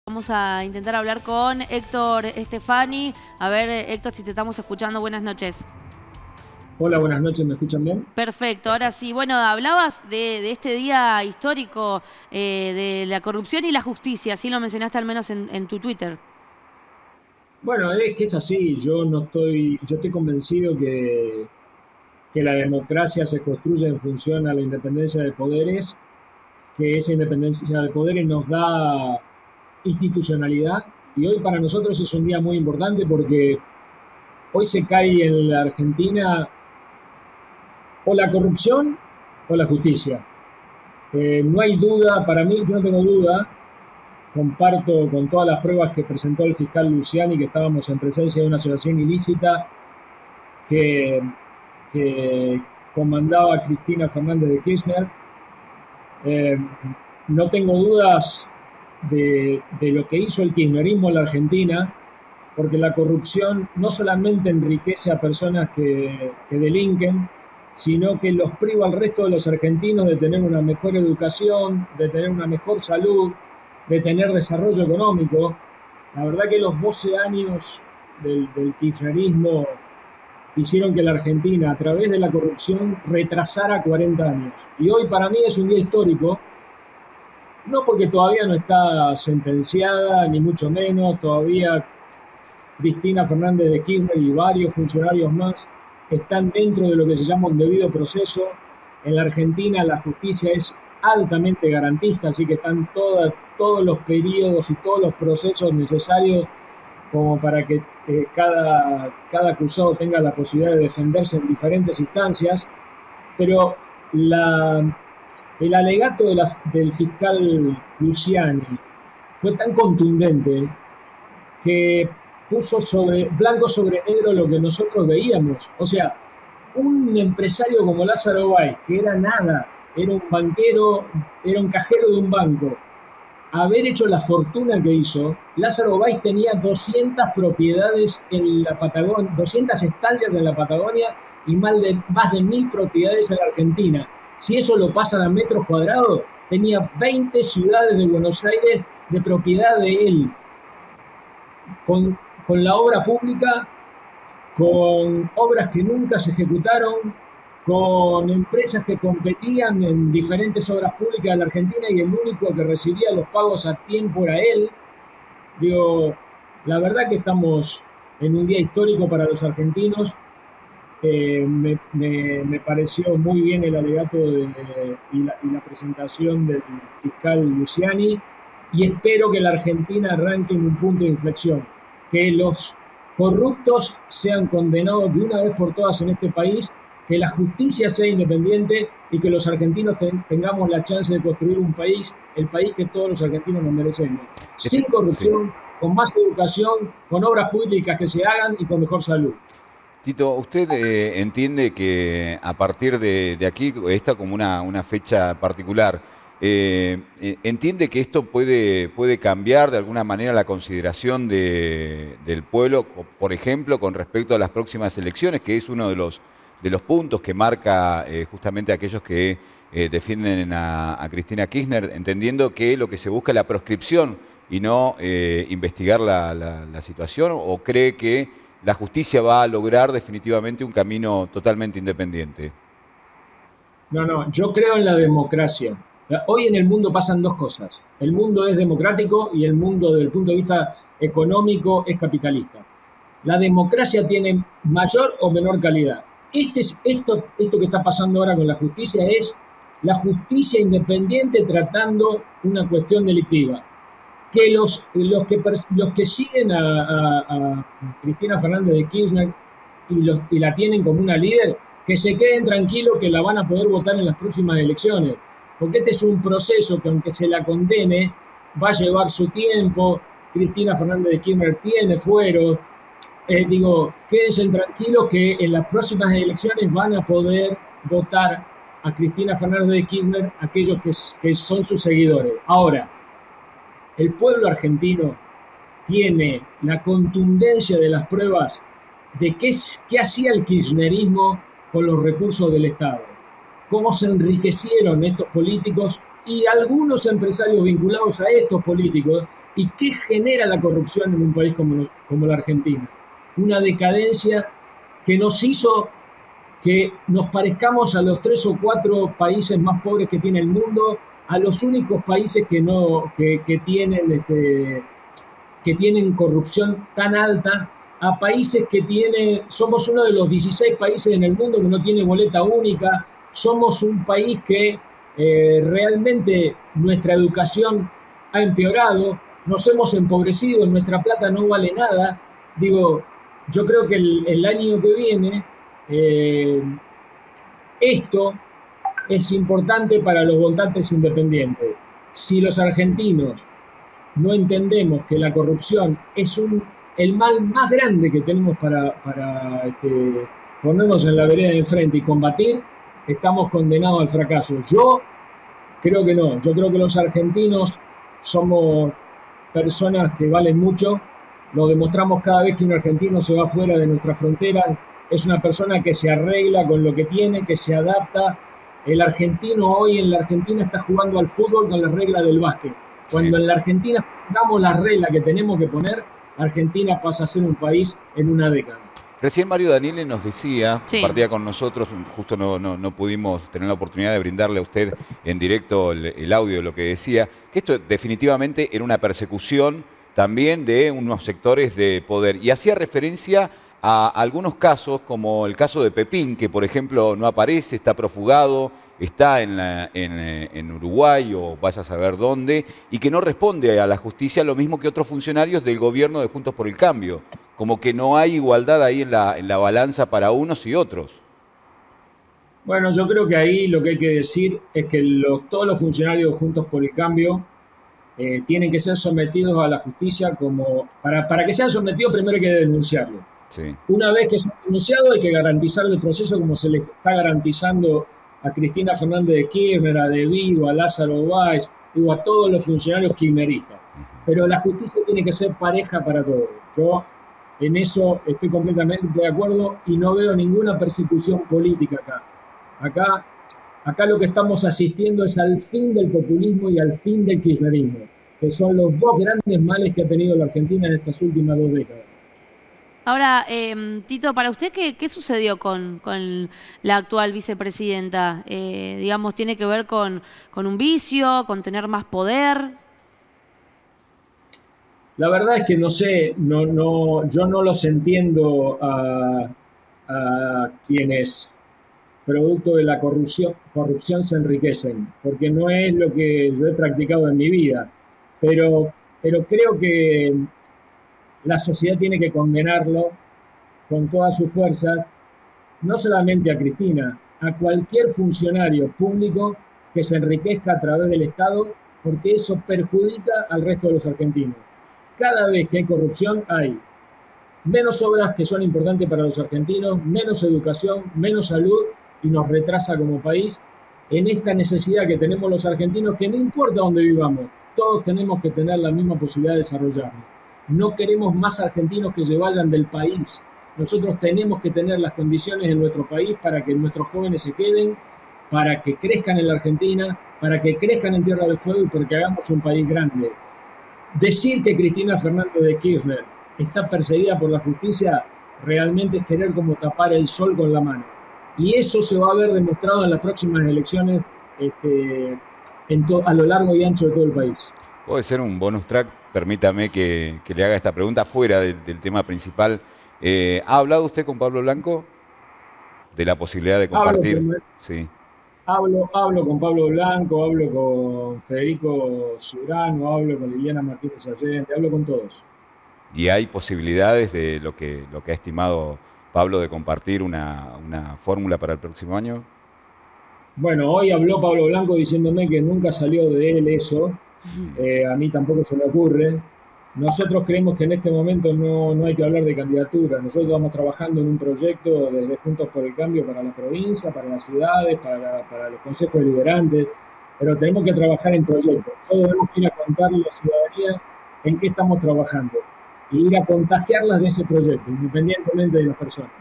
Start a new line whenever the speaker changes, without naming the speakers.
Vamos a intentar hablar con Héctor Stefani. A ver, Héctor, si te estamos escuchando, buenas noches.
Hola, buenas noches, ¿me escuchan bien?
Perfecto, ahora sí. Bueno, hablabas de este día histórico de la corrupción y la justicia, así lo mencionaste al menos en tu Twitter.
Bueno, es que es así, yo estoy convencido que la democracia se construye en función a la independencia de poderes, que esa independencia de poderes nos da institucionalidad, y hoy para nosotros es un día muy importante porque hoy se cae en la Argentina o la corrupción o la justicia. No hay duda, para mí, yo no tengo duda. Comparto con todas las pruebas que presentó el fiscal Luciani que estábamos en presencia de una asociación ilícita que, que comandaba Cristina Fernández de Kirchner. Eh, no tengo dudas de lo que hizo el kirchnerismo en la Argentina, porque la corrupción no solamente enriquece a personas que delinquen, sino que los priva al resto de los argentinos de tener una mejor educación, de tener una mejor salud, de tener desarrollo económico. La verdad que los 12 años del kirchnerismo hicieron que la Argentina, a través de la corrupción, retrasara 40 años. Y hoy para mí es un día histórico, no porque todavía no está sentenciada, ni mucho menos, todavía Cristina Fernández de Kirchner y varios funcionarios más están dentro de lo que se llama un debido proceso. En la Argentina la justicia es altamente garantista, así que están todos los periodos y todos los procesos necesarios como para que cada acusado tenga la posibilidad de defenderse en diferentes instancias. Pero el alegato del fiscal Luciani fue tan contundente que puso blanco sobre negro lo que nosotros veíamos. O sea, un empresario como Lázaro Báez, que era nada, era un banquero, era un cajero de un banco, haber hecho la fortuna que hizo. Lázaro Báez tenía 200 propiedades en la Patagonia, 200 estancias en la Patagonia y más de 1000 propiedades en la Argentina. Si eso lo pasan a metros cuadrados, tenía 20 ciudades de Buenos Aires de propiedad de él. Con la obra pública, con obras que nunca se ejecutaron, con empresas que competían en diferentes obras públicas de la Argentina y el único que recibía los pagos a tiempo era él. Digo, la verdad que estamos en un día histórico para los argentinos. Me pareció muy bien el alegato y la presentación del fiscal Luciani, y espero que la Argentina arranque en un punto de inflexión, que los corruptos sean condenados de una vez por todas en este país, que la justicia sea independiente y que los argentinos tengamos la chance de construir un país, el país que todos los argentinos nos merecemos, sin corrupción, sí, con más educación, con obras públicas que se hagan y con mejor salud.
Tito, ¿usted entiende que a partir de aquí, esta como una fecha particular, entiende que esto puede cambiar de alguna manera la consideración del pueblo, por ejemplo, con respecto a las próximas elecciones, que es uno de los puntos que marca justamente aquellos que defienden a Cristina Kirchner, entendiendo que lo que se busca es la proscripción y no investigar la situación? ¿O cree que la justicia va a lograr definitivamente un camino totalmente independiente?
No, yo creo en la democracia. Hoy en el mundo pasan dos cosas. El mundo es democrático y el mundo, desde el punto de vista económico, es capitalista. La democracia tiene mayor o menor calidad. Esto que está pasando ahora con la justicia es la justicia independiente tratando una cuestión delictiva. Que los que siguen a Cristina Fernández de Kirchner y la tienen como una líder, que se queden tranquilos que la van a poder votar en las próximas elecciones. Porque este es un proceso que, aunque se la condene, va a llevar su tiempo. Cristina Fernández de Kirchner tiene fuero. Quédense tranquilos que en las próximas elecciones van a poder votar a Cristina Fernández de Kirchner aquellos que son sus seguidores. Ahora, el pueblo argentino tiene la contundencia de las pruebas de qué hacía el kirchnerismo con los recursos del Estado, cómo se enriquecieron estos políticos y algunos empresarios vinculados a estos políticos ¿Y qué genera la corrupción en un país como la Argentina? Una decadencia que nos hizo que nos parezcamos a los 3 o 4 países más pobres que tiene el mundo, a los únicos países que tienen corrupción tan alta, a países somos uno de los 16 países en el mundo que no tiene boleta única, somos un país que realmente nuestra educación ha empeorado, nos hemos empobrecido, nuestra plata no vale nada. Digo, yo creo que el año que viene esto es importante para los votantes independientes. Si los argentinos no entendemos que la corrupción es el mal más grande que tenemos para ponernos en la vereda de enfrente y combatir, estamos condenados al fracaso. Yo creo que no. Yo creo que los argentinos somos personas que valen mucho. Lo demostramos cada vez que un argentino se va fuera de nuestras fronteras. Es una persona que se arregla con lo que tiene, que se adapta. El argentino hoy en la Argentina está jugando al fútbol con las reglas del básquet. Cuando en la Argentina pongamos las reglas que tenemos que poner, Argentina pasa a ser un país en una década.
Recién Mario Daniele nos decía, compartía con nosotros, justo no pudimos tener la oportunidad de brindarle a usted en directo el audio de lo que decía, que esto definitivamente era una persecución también de unos sectores de poder. Y hacía referencia a algunos casos, como el caso de Pepín, que por ejemplo no aparece, está profugado, está en Uruguay o vaya a saber dónde, y que no responde a la justicia lo mismo que otros funcionarios del gobierno de Juntos por el Cambio. Como que no hay igualdad ahí en la balanza para unos y otros.
Bueno, yo creo que ahí lo que hay que decir es que todos los funcionarios de Juntos por el Cambio tienen que ser sometidos a la justicia para que sean sometidos primero hay que denunciarlo.
Sí.
Una vez que son denunciados hay que garantizar el proceso como se le está garantizando a Cristina Fernández de Kirchner, a De Vigo, a Lázaro Báez, digo, a todos los funcionarios kirchneristas. Pero la justicia tiene que ser pareja para todos. Yo en eso estoy completamente de acuerdo y no veo ninguna persecución política acá. Acá lo que estamos asistiendo es al fin del populismo y al fin del kirchnerismo, que son los dos grandes males que ha tenido la Argentina en estas últimas 2 décadas.
Ahora, Tito, para usted, ¿qué sucedió con la actual vicepresidenta? Digamos, ¿tiene que ver con un vicio, con tener más poder?
La verdad es que no sé, yo no los entiendo a quienes, producto de la corrupción se enriquecen, porque no es lo que yo he practicado en mi vida. Pero creo que la sociedad tiene que condenarlo con todas sus fuerzas, no solamente a Cristina, a cualquier funcionario público que se enriquezca a través del Estado, porque eso perjudica al resto de los argentinos. Cada vez que hay corrupción hay menos obras que son importantes para los argentinos, menos educación, menos salud, y nos retrasa como país en esta necesidad que tenemos los argentinos, que no importa dónde vivamos, todos tenemos que tener la misma posibilidad de desarrollarnos. No queremos más argentinos que se vayan del país. Nosotros tenemos que tener las condiciones en nuestro país para que nuestros jóvenes se queden, para que crezcan en la Argentina, para que crezcan en Tierra del Fuego y porque hagamos un país grande. Decir que Cristina Fernández de Kirchner está perseguida por la justicia realmente es querer como tapar el sol con la mano. Y eso se va a ver demostrado en las próximas elecciones a lo largo y ancho de todo el país.
Puede ser un bonus track, permítame que le haga esta pregunta fuera del tema principal. ¿Ha hablado usted con Pablo Blanco de la posibilidad de compartir? Sí.
Hablo con Pablo Blanco, hablo con Federico Surano, hablo con Liliana Martínez Allende, hablo con todos.
¿Y hay posibilidades de lo que ha estimado Pablo de compartir una fórmula para el próximo año?
Bueno, hoy habló Pablo Blanco diciéndome que nunca salió de él eso. A mí tampoco se me ocurre. Nosotros creemos que en este momento no hay que hablar de candidatura. Nosotros estamos trabajando en un proyecto desde Juntos por el Cambio para la provincia, para las ciudades, para los consejos deliberantes, pero tenemos que trabajar en proyectos. Nosotros debemos ir a contarle a la ciudadanía en qué estamos trabajando y ir a contagiarlas de ese proyecto, independientemente de las personas.